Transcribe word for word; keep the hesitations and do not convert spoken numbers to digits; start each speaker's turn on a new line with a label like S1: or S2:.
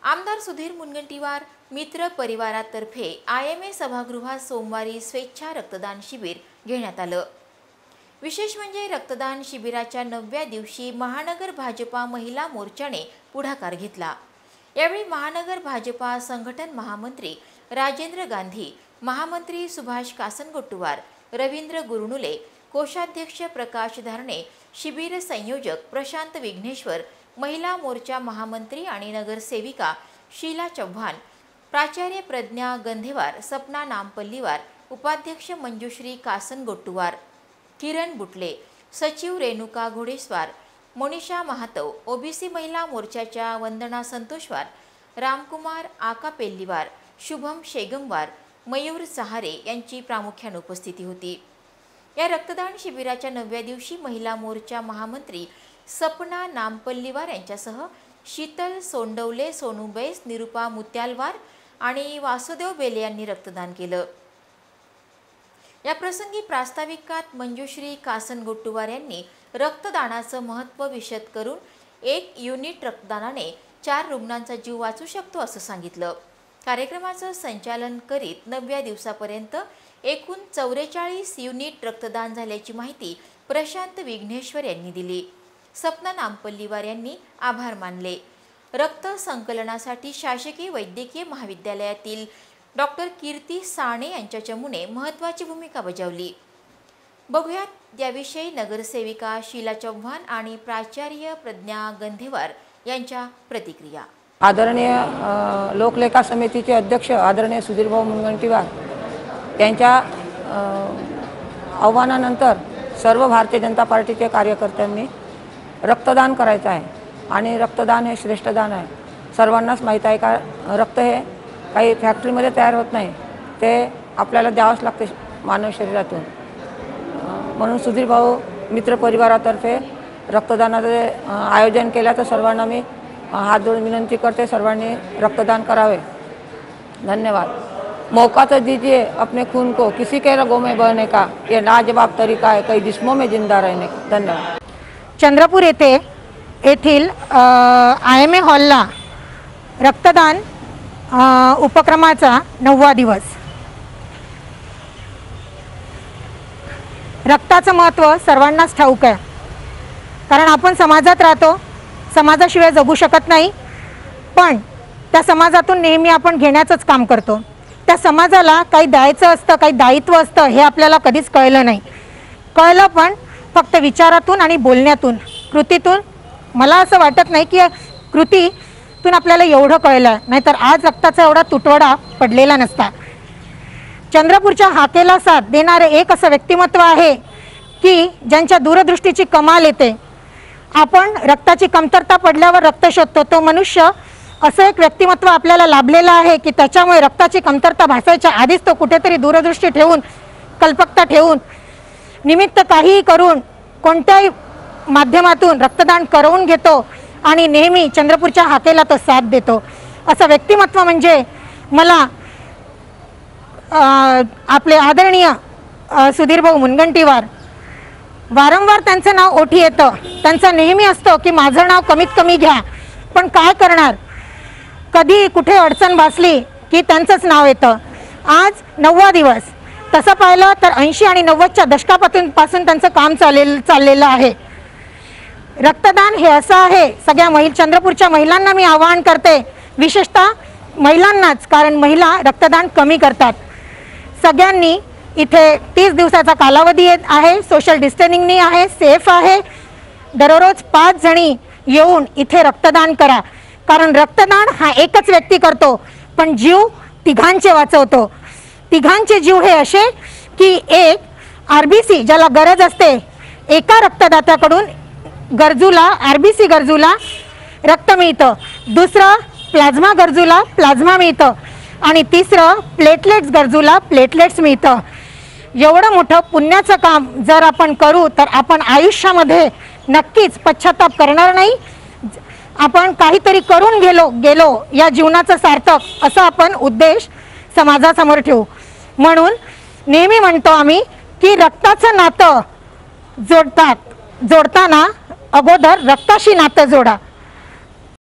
S1: आमदार सुधीर मुनगंटीवार मित्र परिवारातर्फे I M A सभागृहात सोमवारी स्वेच्छा रक्तदान शिबिर घेण्यात आलं। विशेष म्हणजे रक्तदान शिबिराच्या नवव्या दिवशी महानगर भाजपा महिला मोर्चाने पुढाकार घेतला। यावेळी महानगर भाजपा संघटन महामंत्री राजेंद्र गांधी, महामंत्री सुभाष कासनगोट्टुवार, रवींद्र गुरुनुले, कोषाध्यक्ष प्रकाश धारणे, शिबिर संयोजक प्रशांत विघ्नेश्वर, महिला मोर्चा महामंत्री आणि नगरसेविका शीला चव्हाण, प्राचार्य प्रज्ञा गंधेवार, सपना नामपल्लीवार, उपाध्यक्ष मंजुश्री कासनगोट्टुवार, किरण बुटले, सचिव रेणुका घोडेस्वार, मोनिशा महातव, ओबीसी महिला मोर्चाच्या वंदना संतोषवार, रामकुमार आकापेल्लीवार, शुभम शेगमवार, मयूर सहारे यांची प्रामुख्याने उपस्थिती होती। या रक्तदान शिबिराच्या नवव्या दिवशी महिला मोर्चा महामंत्री सपना नामपल्लीवार यांच्यासह शीतल सोंडवले, सोनू बैस, निरुपा मुत्यालवार आणि वासुदेव बेले यांनी रक्तदान केलं। या प्रसंगी प्रास्ताविकात मंजुश्री कासनगोट्टुवार यांनी रक्तदानाचं महत्त्व विशद करून एक युनिट रक्तदानाने चार रुग्णांचा जीव वाचू शकतो असं सांगितलं। कार्यक्रमाचं संचालन करीत नवव्या दिवसापर्यंत एकूण चौवेचाळीस युनिट रक्तदान झाल्याची माहिती प्रशांत विघ्नेश्वर यांनी दिली। सपना नामपल्लीवार यांनी आभार मानले। रक्त संकलनासाठी शासकीय वैद्यकीय महाविद्यालयातील डॉक्टर कीर्ती साणे यांच्या चमूने महत्त्वाची भूमिका बजावली। बघूयात याविषयी नगरसेविका शीला चव्हाण आणि प्राचार्य प्रज्ञा गंधेवार यांच्या प्रतिक्रिया।
S2: आदरणीय लोकलेखा समितीचे अध्यक्ष आदरणीय सुधीरभाऊ मुनगंटीवार यांच्या आव्हानानंतर सर्व भारतीय जनता पार्टीचे कार्यकर्त्यांनी रक्तदान करायचं आहे आणि रक्तदान हे श्रेष्ठ दान आहे। सर्वांनाच माहीत आहे का रक्त हे काही फॅक्टरीमध्ये तयार होत नाही, ते आपल्याला द्यावंच लागते मानव शरीरातून। म्हणून सुधीरभाऊ मित्र परिवारातर्फे रक्तदानाचे आयोजन केल्याचं सर्वांना मी हात जोडून विनंती करते, सर्वांनी रक्तदान करावे। धन्यवाद। मौका तो दीजिए अपने खून को किसी के रगों में बहने का, ये लाजवाब तरीका है कई जिस्मों में जिंदा रहने का। धन्यवाद।
S3: चंद्रपूर येथे येथील आय एम ए हॉलला रक्तदान उपक्रमाचा नववा दिवस। रक्ताचं महत्त्व सर्वांनाच ठाऊक आहे, कारण आपण समाजात राहतो, समाजाशिवाय जगू शकत नाही, पण त्या समाजातून नेहमी आपण घेण्याचंच काम करतो। त्या समाजाला काही द्यायचं असतं, काही दायित्व असतं, हे आपल्याला कधीच कळलं नाही। कळलं पण फक्त विचारातून आणि बोलण्यातून, कृतीतून। मला असं वाटत नाही की कृतीतून आपल्याला एवढं कळलं, नाहीतर आज रक्ताचा एवढा तुटवडा पडलेला नसता। चंद्रपूरच्या हाकेला साथ देणारे एक असं व्यक्तिमत्व आहे की ज्यांच्या दूरदृष्टीची कमाल येते। आपण रक्ताची कमतरता पडल्यावर रक्त शोधतो, तो मनुष्य असं एक व्यक्तिमत्व आपल्याला लाभलेलं आहे की त्याच्यामुळे रक्ताची कमतरता भासायच्या आधीच तो कुठेतरी दूरदृष्टी ठेवून, कल्पकता ठेवून, निमित्त काहीही करून, कोणत्याही माध्यमातून रक्तदान करवून घेतो आणि नेहमी चंद्रपूरच्या हाकेला तो साथ देतो। असं व्यक्तिमत्व म्हणजे मला आपले आदरणीय सुधीरभाऊ मुनगंटीवार, वारंवार त्यांचं नाव ओठी येतं। त्यांचा नेहमी असतो की माझं नाव कमीत कमी घ्या, पण काय करणार, कधी कुठे अडचण भासली की त्यांचंच नाव येतं। आज नववा दिवस, तसं पाहिलं तर ऐंशी आणि नव्वदच्या दशकापासून पासून त्यांचं काम चालेल चाललेलं आहे। रक्तदान हे असं आहे, सगळ्या महिला चंद्रपूरच्या महिलांना मी आवाहन करते, विशेषतः महिलांनाच, कारण महिला रक्तदान कमी करतात। सगळ्यांनी इथे तीस दिवसाचा कालावधी आहे, सोशल डिस्टन्सिंगनी आहे, सेफ आहे। दररोज पाच जणी येऊन इथे रक्तदान करा, कारण रक्तदान हा एकच व्यक्ती करतो, पण जीव तिघांचे वाचवतो। तिघांचे जीव हे असे की एक आरबीसी ज्याला गरज असते, एका रक्तदात्याकडून गरजूला आरबीसी गरजूला रक्त मिळतं, दुसरं प्लाझ्मा गरजूला प्लाझ्मा मिळतं आणि तिसरं प्लेटलेट्स गरजूला प्लेटलेट्स मिळतं। एवढं मोठं पुण्याचं काम जर आपण करू तर आपण आयुष्यामध्ये नक्कीच पश्चाताप करणार नाही। आपण काहीतरी करून गेलो गेलो या जीवनाचं सार्थक असं आपण उद्देश समाजासमोर ठेवू। म्हणून नेहमी म्हणतो आम्ही की रक्ताचं नातं जोडतात, जोडताना अगोदर रक्ताशी नातं जोडा।